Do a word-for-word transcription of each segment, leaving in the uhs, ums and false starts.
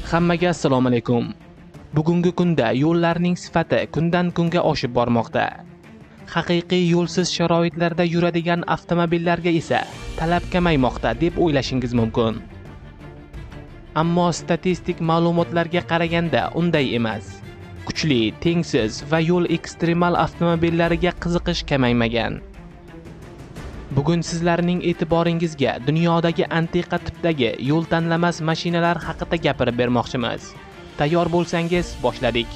Hammaga assalomu alaykum. Bugungi kunda yo'llarning sifati kundan kunga oshib bormoqda. Haqiqiy yo'lsiz sharoitlarda yuradigan avtomobillarga esa talab kamaymoqda deb o'ylashingiz mumkin. Ammo statistik ma'lumotlarga qaraganda unday emas. Kuchli, tengsiz va yo'l ekstremal avtomobillariga qiziqish kamaymagan. Bugun sizlarning e'tiboringizga dunyodagi antiqa tipdagi yo'l tanlamas mashinalar haqida gapirib bermoqchimiz. Tayyor bo'lsangiz, boshladik.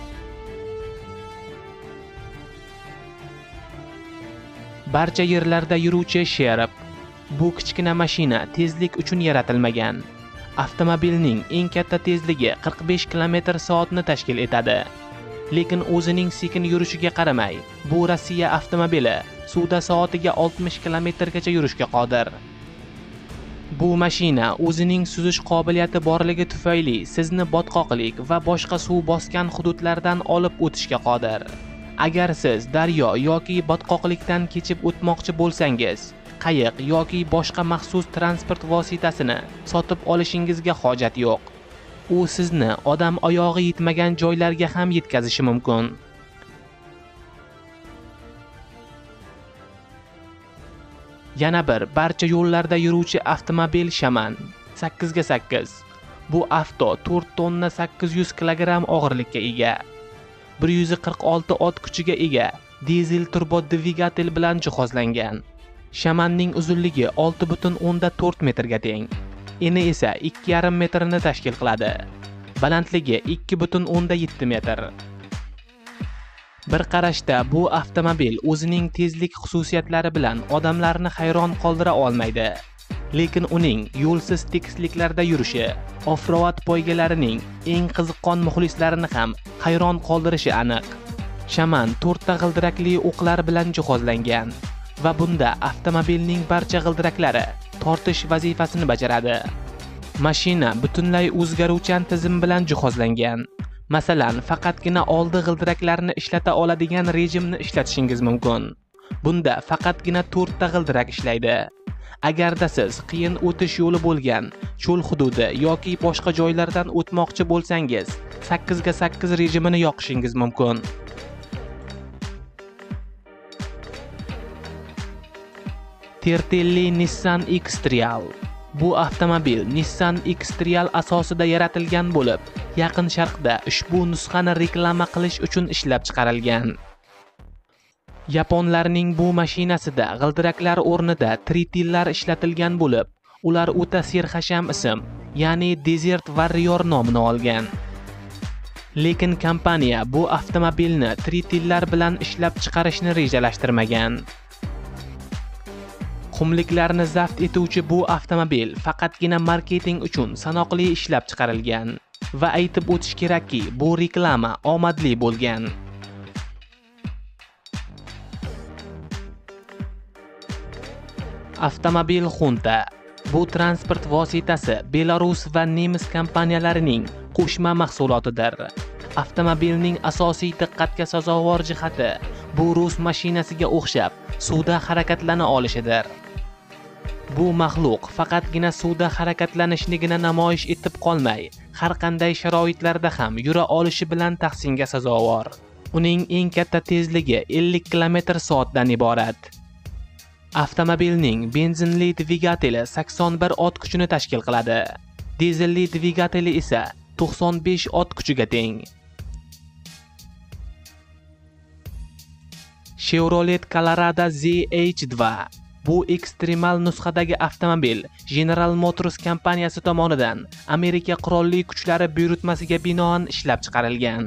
Barcha yerlarda yuruvchi sherib. Bu kichkina mashina tezlik uchun yaratilmagan. Avtomobilning eng katta tezligi qirq besh kilometr soatni tashkil etadi. Lekin o'zining sekin yurishiga qaramay, bu Rossiya avtomobili suvda soatiga oltmish kilometrgacha yurishga qodir. Bu mashina o'zining suzish qobiliyati borligi tufayli sizni botqoqlik va boshqa suv bosgan hududlardan olib o'tishga qodir. Agar siz daryo yoki botqoqlikdan kechib o'tmoqchi bo'lsangiz, qayiq yoki boshqa maxsus transport vositasini sotib olishingizga hojat yo'q. U sizni odam oyog'i yetmagan joylarga ham yetkazishi mumkin. Yana bir barcha yo'llarda yuruvchi avtomobil Shaman sakkiz ga sakkiz. Bu avto to'rt tonna sakkiz yuz kilogramm og'irlikka ega. bir yuz qirq olti ot kuchiga ega dizel turbo dvigatel bilan jihozlangan. Shamanning uzunligi olti butun o'ndan to'rt metrga teng. Eni esa ikki yarim metrni tashkil qiladi. Balandligi ikki butun o'ndan yetti metr. Bir qarashda bu avtomobil o'zining tezlik xususiyatlari bilan odamlarni hayron qoldira olmaydi. Lekin uning yo'lsiz tekisliklarda yurishi off-road poygalarining eng qiziqqon muxlislarini ham hayron qoldirishi aniq. Shaman to'rtta g'ildirakli o'qlar bilan jihozlangan va bunda avtomobilning barcha g'ildiraklari tortish vazifasini bajaradi. Mashina butunlay o'zgaruvchan tizim bilan jihozlangan. Masalan, faqatgina oldi g'ildiraklarni ishlata oladigan rejimni ishlatishingiz mumkin. Bunda faqatgina to'rtta g'ildirak ishlaydi. Agarda siz qiyin o'tish yo'li bo'lgan cho'l hududi yoki boshqa joylardan o'tmoqchi bo'lsangiz, sakkiz ga sakkiz rejimini yoqishingiz mumkin. Tertelli Nissan X-Trail. Bu avtomobil Nissan X-Trail asosida yaratilgan bo'lib, Yaqin Sharqda ushbu nusxani reklama qilish uchun ishlab chiqarilgan. Yaponlarning bu mashinasida g'ildiraklar o'rnida tritillar ishlatilgan bo'lib, ular o'ta serxasham ism, ya'ni Desert Warrior nomini olgan. Lekin kompaniya bu avtomobilni tritillar bilan ishlab chiqarishni rejalashtirmagan. Qumliklarni zabt etuvchi bu avtomobil faqatgina marketing uchun sanoqli ishlab chiqarilgan va aytib o'tish kerakki, bu reklama omadli bo'lgan. Avtomobil Xunta. Bu transport vositasi Belarus va nemis kompaniyalarining qo'shma mahsulotidir. Avtomobilning asosiy diqqatga sazovor jihati bu rus mashinasiga o'xshab suvda harakatlana olishidir. Bu maxluq faqatgina suvda harakatlanishnigina namoyish etib qolmay, har qanday sharoitlarda ham yura olishi bilan tahsinga sazovor. Uning eng katta tezligi ellik kilometr soatdan iborat. Avtomobilning benzinli dvigateli sakson bir ot kuchini tashkil qiladi. Dizelli dvigateli esa to'qson besh ot kuchiga teng. Chevrolet Colorado Z H dva. Bu ekstremal nusxadagi avtomobil General Motors kompaniyasi tomonidan Amerika qurolli kuchlari buyurtmasiga binoan ishlab chiqarilgan.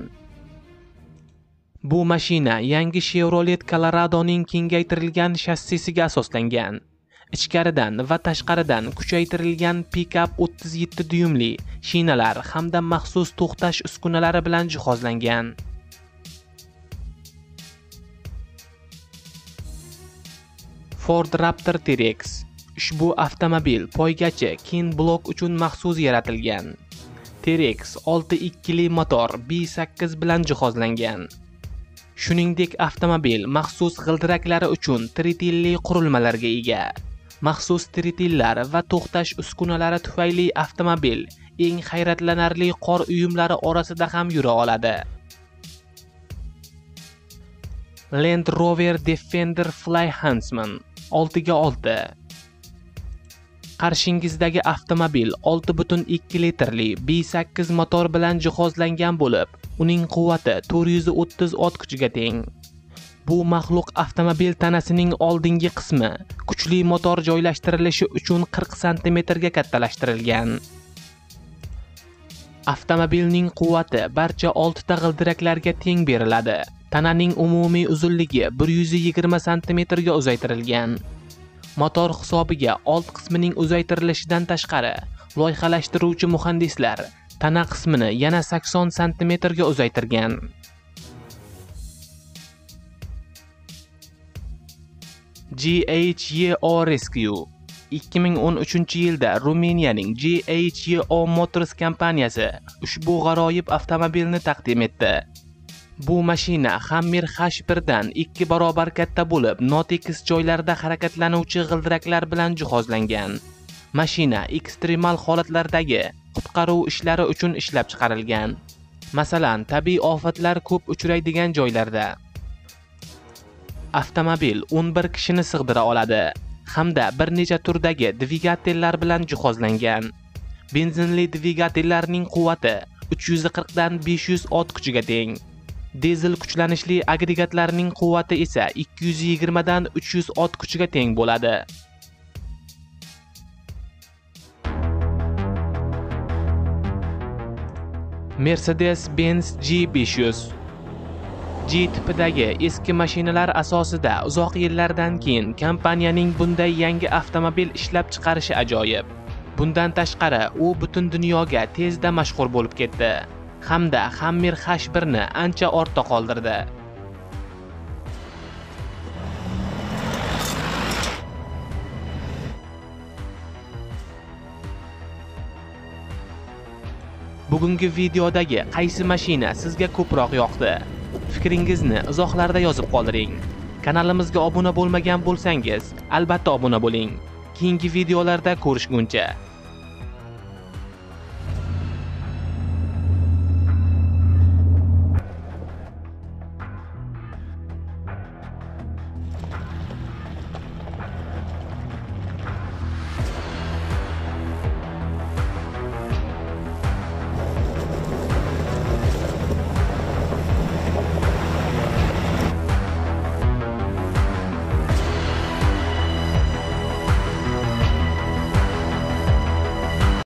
Bu mashina yangi Chevrolet Coloradoning kengaytirilgan shassisiga asoslangan. Ichkaridan va tashqaridan kuchaytirilgan pikap o'ttiz yetti dyumli shinalar hamda maxsus to'xtash uskunalari bilan jihozlangan. Ford Raptor T R X. Ushbu avtomobil poygachi kin blok uchun maxsus yaratilgan. T R X olti ikkili motor B sakkiz bilan jihozlangan. Shuningdek, avtomobil maxsus g'ildiraklari uchun tritilli qurilmalarga ega. Maxsus tritillar va to'xtash uskunalari tufayli avtomobil eng hayratlanarli qor uyumlari orasida ham yura oladi. Land Rover Defender Fly Huntsman olti ga olti. Qarshingizdagi avtomobil olti butun ikki litrli B sakkiz motor bilan jihozlangan bo'lib, uning quvvati to'rt yuz o'ttiz ot kuchiga teng. Bu maxluq avtomobil tanasining oldingi qismi kuchli motor joylashtirilishi uchun qirq santimetrga kattalashtirilgan. Avtomobilning quvvati barcha oltita g'ildiraklarga teng beriladi. Tananing umumiy uzunligi bir yuz yigirma santimetrga uzaytirilgan. Motor hisobiga old qismining uzaytirilishidan tashqari, loyihalashtiruvchi muhandislar tana qismini yana sakson santimetrga uzaytirgan. G H Y O Rescue ikki ming o'n uchinchi yilda Ruminiyaning G H Y O Motors kompaniyasi ushbu g'aroyib avtomobilni taqdim etdi. Bu mashina Hammer H bir dan ikki barobar katta bo'lib, notekis joylarda harakatlanuvchi g'ildiraklar bilan jihozlangan. Mashina ekstremal holatlardagi qutqaruv ishlari uchun ishlab chiqarilgan. Masalan, tabiiy ofatlar ko'p uchraydigan joylarda. Avtomobil o'n bir kishini sig'dira oladi hamda bir necha turdagi dvigatellar bilan jihozlangan. Benzinli dvigatellarning quvvati uch yuz qirq dan besh yuz ot kuchiga teng. Dizel kuchlanishli agregatlarning quvvati esa ikki yuz yigirma dan uch yuz ot kuchiga teng bo'ladi. Mercedes-Benz G besh yuz G tipidagi eski mashinalar asosida uzoq yillardan keyin kompaniyaning bunday yangi avtomobil ishlab chiqarishi ajoyib. Bundan tashqari, u butun dunyoga tezda mashhur bo'lib ketdi hamda Hammer H bir ni ancha ortda qoldirdi. Bugungi videodagi qaysi mashina sizga ko'proq yoqdi? Fikringizni izohlarda yozib qoldiring. Kanalimizga obuna bo'lmagan bo'lsangiz, albatta obuna bo'ling. Keyingi videolarda ko'rishguncha